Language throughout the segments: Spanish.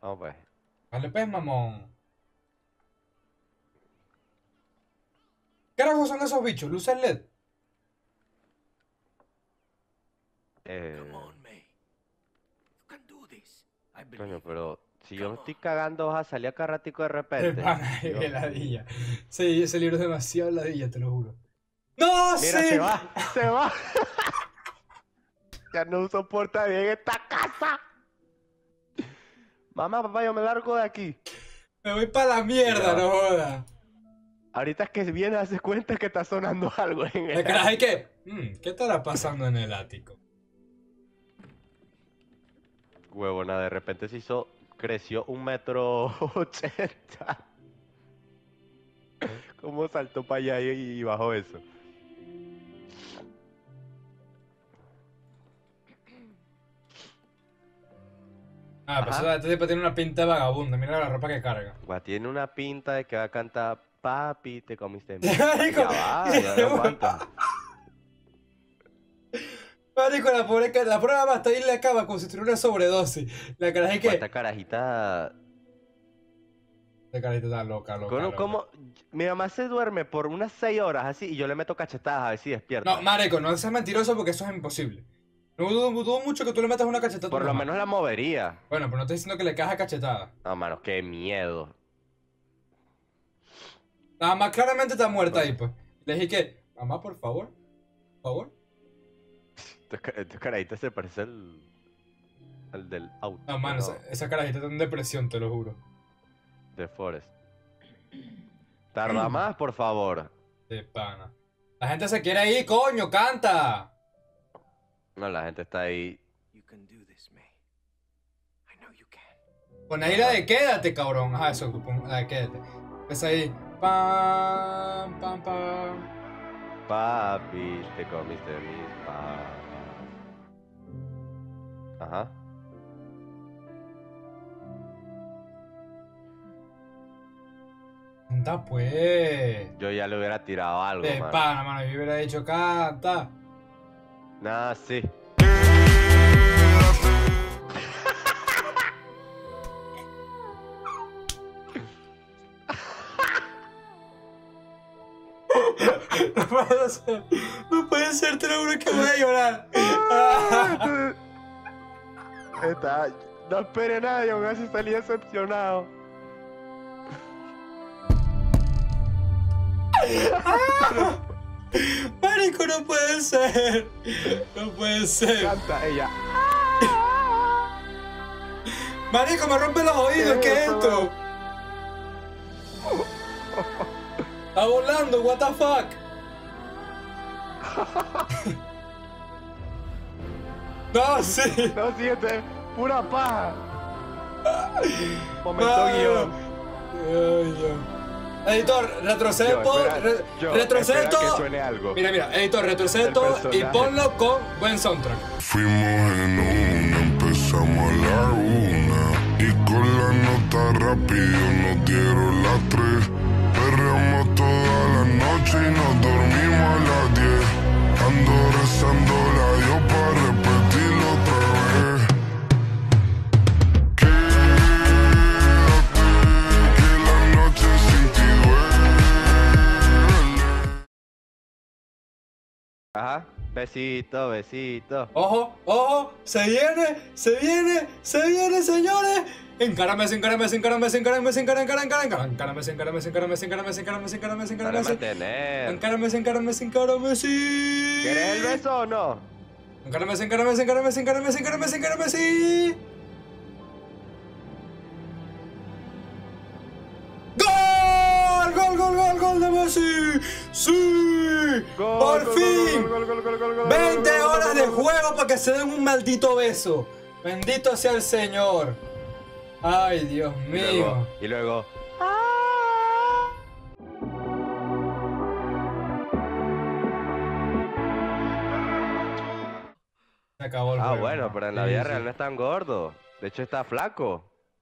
Vamos pues. Vale, pues, mamón. ¿Qué carajos son esos bichos? ¿Luces LED? Coño, pero si yo estoy cagando, vas a salir acá ratico de repente. Pana, Dios qué mío. ladilla. Sí, ese libro es demasiado ladilla, te lo juro. ¡No, Mira, sí! se va, se va. Ya no soporta bien esta casa. Mamá, papá, yo me largo de aquí. Me voy para la mierda, Ya. no joda. Ahorita es que viene a darse cuenta que está sonando algo en El el carajo es ático. que... ¿qué estará pasando en el ático? Huevona, de repente se hizo, creció 1,80 m. ¿Cómo saltó para allá y bajó eso? Ah, pues Ajá. este tipo tiene una pinta de vagabundo. Mira la ropa que carga. Gua, tiene una pinta de que va a cantar Papi, te comiste mi. Marico, Ya no aguanta. marico, la pobre cara, la prueba hasta ahí le acaba como si tuviera una sobredosis. La cara es Gua, esta que... carajita. La carita está loca, loca, loca. ¿Cómo? Mi mamá se duerme por unas 6 horas así y yo le meto cachetadas a ver si No, despierta. marico, no seas mentiroso porque eso es imposible. No dudo mucho que tú le metas una cachetada a tu Por lo mamá. menos la movería. Bueno, pero no estoy diciendo que le cajas cachetada. No, mano, qué miedo. La mamá claramente está muerta ahí, pues. Le dije que, mamá, por favor, por favor. Este carajita se parece al del auto. No, mano, No, esa carajita está en depresión, te lo juro. de Forest. Tarda más, por favor. De pana. La gente se quiere ir, coño, canta. No, la gente está ahí. Pon ahí la de quédate, cabrón. Ajá, eso, pon la de quédate. Es ahí. Pam, pam, pam. Papi, te comiste mis papas. Ajá. Canta, pues. Yo ya le hubiera tirado algo, De mano. pana, mano. Yo hubiera dicho, canta. Nada, sí. No puede ser. No puede ser, te lo juro que voy a llorar. Está... No esperé nada y aún así salí decepcionado. Marico, no puede ser. No puede ser. Canta ella. Marico, me rompe los oídos. ¿Qué es esto? Está volando, what the fuck. No, sí. No, siete, pura paja. Momento Mano. guión. Ay, Dios. Editor, retrocede Yo, todo. espera, yo, Retrocede espera que todo. suene algo. Mira, mira, editor, retrocede El todo y personaje. ponlo con buen soundtrack. Fuimos en una, empezamos a la 1 y con la nota rápido nos dieron las 3. Perreamos toda la noche y nos dormimos a las 10. Ando rezándola yo para repetirlo otra vez. Quédate, que la noche sin ti duele. Ajá. Besito, besito. Ojo, ojo, se viene, se viene, se viene, señores. Encárame, encárame, encárame, encárame, encárame, encárame, encárame, encárame, encárame, encárame, encárame, encárame, Dale encárame, mantener. encárame, encárame, encárame, sí. ¿Quieres el beso o no? Encárame, encárame, encárame, encárame, encárame, encárame, sí. ¡Gol! ¡Gol, gol, gol, gol de Messi! ¡Sí! Gol, ¡Por gol, fin! gol, gol, gol, gol, gol, gol, 20 gol, gol, horas gol, de gol, gol. juego para que se den un maldito beso. Bendito sea el Señor. Ay, Dios mío. Y luego. Se acabó el Ah, juego. bueno, ¿no? pero en la Sí, vida sí. real no es tan gordo. De hecho, está flaco.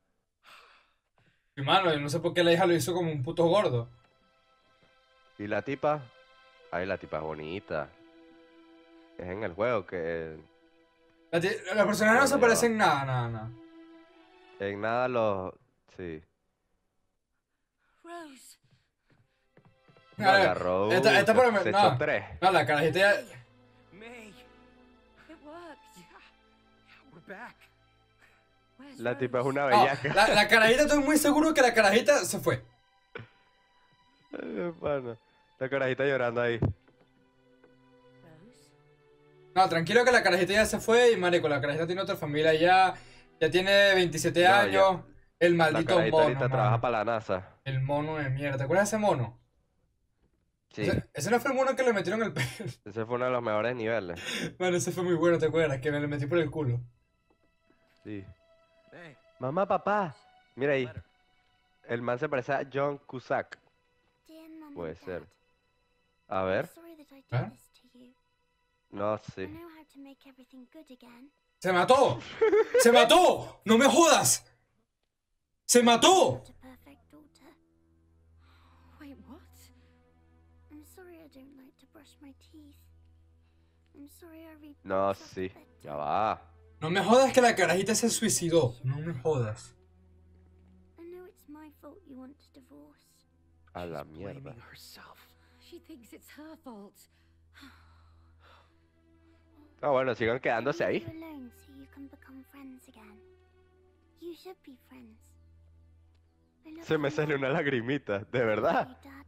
Y mano, yo no sé por qué la hija lo hizo como un puto gordo. ¿Y la tipa? Ay, la tipa es bonita. Es en el juego que. Los personajes no se Bueno, ya parecen nada, nada, nada. En nada los... Sí. Rose. No A ver, agarró. esta por lo Se menos. echó No, 3. no, la carajita ya. May, It worked. we're back. Where's La tipa es Rose? una No, bellaca. la carajita, estoy muy seguro que la carajita se fue. Pana, la carajita llorando ahí. Rose? No, tranquilo que la carajita ya se fue y marico, la carajita tiene otra familia ya. Ya tiene 27 No, ya. años. El La maldito carajita mono. ahorita mano. trabaja para la NASA. El mono de mierda. ¿Te acuerdas de ese mono? Sí, Ese no fue el mono que le metieron el pelo. ese fue uno de los mejores niveles. Bueno, ese fue muy bueno, ¿te acuerdas? Que me lo metí por el culo. Sí. May, Mamá, papá. Mira ahí. letter. El man se parece a John Cusack. Dear Mum and Puede ser. Dad, A I'm ver. sorry that I did ¿Ah? this to you. No, I sí. know how to make everything good again. ¡Se mató! ¡Se mató! ¡No me jodas! ¡Se mató! Not a perfect daughter. Wait, what? I'm sorry I don't like to brush my teeth. I'm sorry I read No, books after sí. bedtime. Ya va. No me jodas que la carajita se suicidó. No me jodas. I know it's my fault you want a divorce. A la She's mierda. blaming herself. She thinks it's her fault. Ah, bueno, sigan quedándose I ahí. leave you alone so you can become friends again. You should be friends. I love Se me you sale more. una lagrimita. ¿De I verdad? love you, Dad.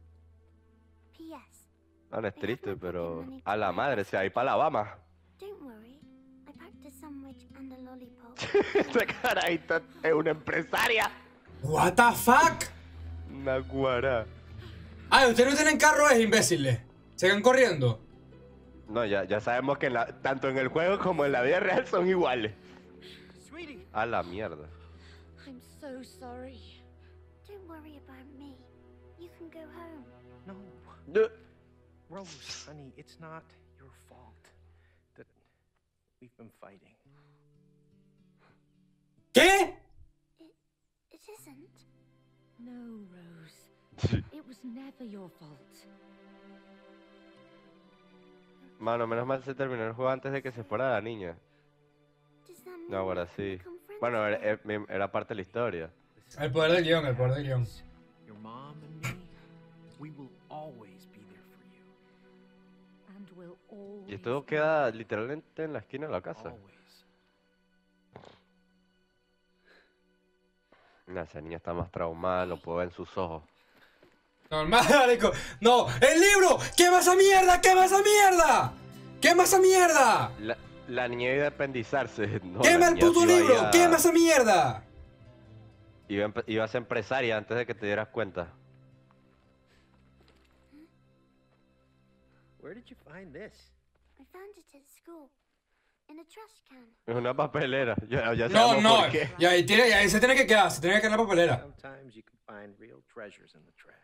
P.S. No, no es triste, pero... A la madre, se ahí para Alabama. Don't worry. I packed a sandwich and a lollipop. Esta carajita es una empresaria. What the fuck? Una guará. Ay, ustedes no tienen carro, es imbéciles. Sigan corriendo. No, ya sabemos que tanto en el juego como en la vida real son iguales. Sweetie, A la mierda. I'm so sorry. Don't worry about me. You can go home. no. Rose, honey, it's not your fault that we've been fighting. ¿Qué? It isn't. No, Rose. Sí. It was never your fault. Mano, menos mal se terminó el juego antes de que se fuera la niña. Does that mean No, ahora we can sí. become friends Bueno, again? era parte de la historia. El poder del guión, el poder del guión. Your mom and me, we will always be there for you. And we'll always. Y esto be queda literalmente en la esquina de la casa. Always. Nah, esa niña está más traumada, lo puedo ver en sus ojos. Normal, marico. No, el libro. ¡Quema esa mierda! ¡Quema esa mierda! ¡Quema esa mierda! La niña iba a independizarse. No, ¡Quema la el niña puto se iba a ir libro! a- ¡Quema esa mierda! Iba a ser empresaria antes de que te dieras cuenta. Where did you find this? I found it at school. In a trash can. Es una papelera. Ya No, sabemos no. por qué. Y ahí se tiene que quedar. Se tiene que quedar en la papelera. Sometimes you can find real treasures in the trash.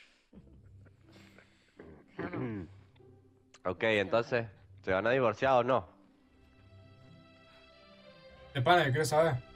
Come on. Ok, entonces, ¿se van a divorciar o no? De pana, ¿qué quieres saber?